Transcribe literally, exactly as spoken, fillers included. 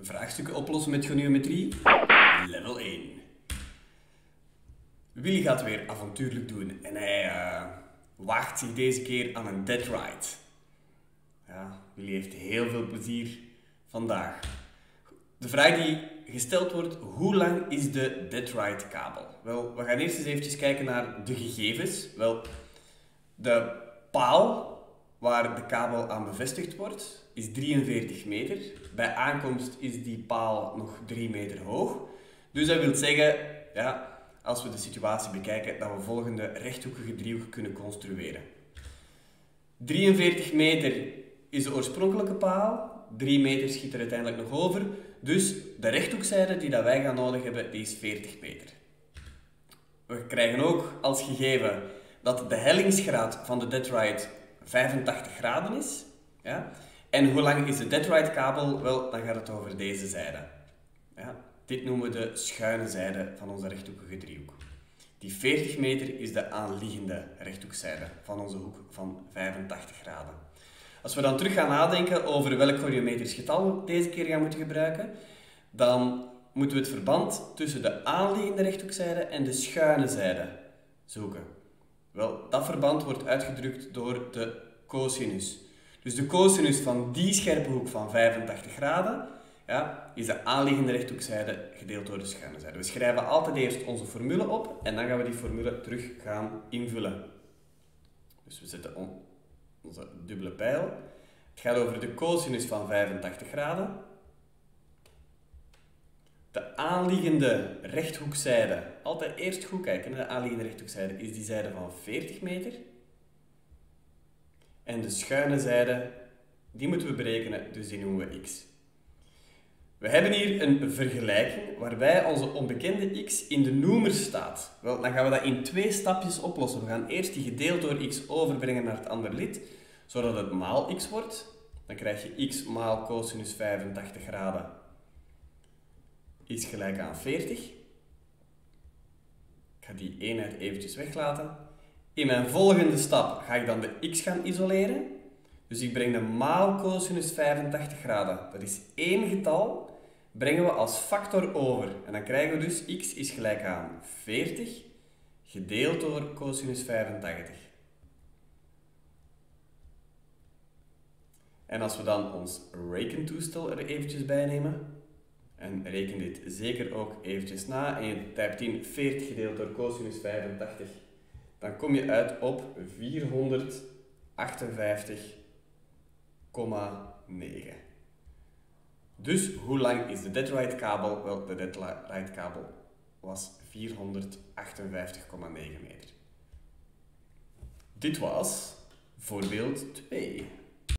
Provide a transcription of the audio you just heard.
Vraagstukken oplossen met geometrie, level één. Willy gaat weer avontuurlijk doen en hij uh, waagt zich deze keer aan een dead ride. Ja, Willy heeft heel veel plezier vandaag. De vraag die gesteld wordt, hoe lang is de dead ride kabel? Wel, we gaan eerst eens eventjes kijken naar de gegevens. Wel, de paal waar de kabel aan bevestigd wordt, is drieënveertig meter. Bij aankomst is die paal nog drie meter hoog. Dus dat wil zeggen, ja, als we de situatie bekijken, dat we volgende rechthoekige driehoek kunnen construeren. drieënveertig meter is de oorspronkelijke paal, drie meter schiet er uiteindelijk nog over. Dus de rechthoekzijde die dat wij gaan nodig hebben, die is veertig meter. We krijgen ook als gegeven dat de hellingsgraad van de dead ride vijfentachtig graden is. Ja? En hoe lang is de dead ride kabel? Wel, dan gaat het over deze zijde. Ja? Dit noemen we de schuine zijde van onze rechthoekige driehoek. Die veertig meter is de aanliggende rechthoekzijde van onze hoek van vijfentachtig graden. Als we dan terug gaan nadenken over welk geometrisch getal we deze keer gaan moeten gebruiken, dan moeten we het verband tussen de aanliggende rechthoekzijde en de schuine zijde zoeken. Wel, dat verband wordt uitgedrukt door de cosinus. Dus de cosinus van die scherpe hoek van vijfentachtig graden, ja, is de aanliggende rechthoekzijde gedeeld door de schuine zijde. We schrijven altijd eerst onze formule op en dan gaan we die formule terug gaan invullen. Dus we zetten on onze dubbele pijl. Het gaat over de cosinus van vijfentachtig graden. De aanliggende rechthoekzijde, altijd eerst goed kijken, de aanliggende rechthoekzijde is die zijde van veertig meter. En de schuine zijde, die moeten we berekenen, dus die noemen we x. We hebben hier een vergelijking waarbij onze onbekende x in de noemer staat. Wel, dan gaan we dat in twee stapjes oplossen. We gaan eerst die gedeeld door x overbrengen naar het andere lid, zodat het maal x wordt. Dan krijg je x maal cosinus vijfentachtig graden is gelijk aan veertig. Ik ga die eenheid eventjes weglaten. In mijn volgende stap ga ik dan de x gaan isoleren. Dus ik breng de maal cosinus vijfentachtig graden, dat is één getal, brengen we als factor over. En dan krijgen we dus x is gelijk aan veertig gedeeld door cosinus vijfentachtig. En als we dan ons rekentoestel er eventjes bij nemen, en reken dit zeker ook eventjes na, en je typt in veertig gedeeld door cosinus vijfentachtig, dan kom je uit op vierhonderdachtenvijftig komma negen. Dus hoe lang is de dead ride kabel? Wel, de dead ride kabel was vierhonderdachtenvijftig komma negen meter. Dit was voorbeeld twee.